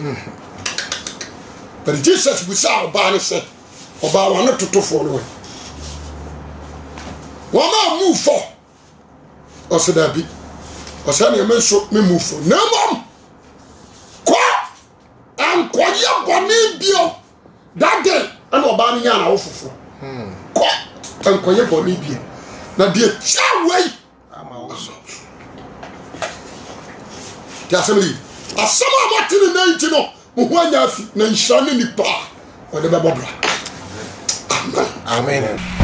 but Jesus busa ɔbaa no sɛ ɔbaa wa no totofoɔ no wɔn a move for ɔsɛ daabi ɔsɛ nneɛma nso me move for na mmom kɔ ankɔyɛ bɔne bio that day ɛna ɔbaa no nya na wo foforɔ kɔ ankɔyɛ bɔne bio na deɛ kyɛ wei ama wo so ti asɛm yi asɛm a mɔte ne na nti no mo ho anya afi na nhyira ne nipa a ɔde bɛbɔ bra amen amen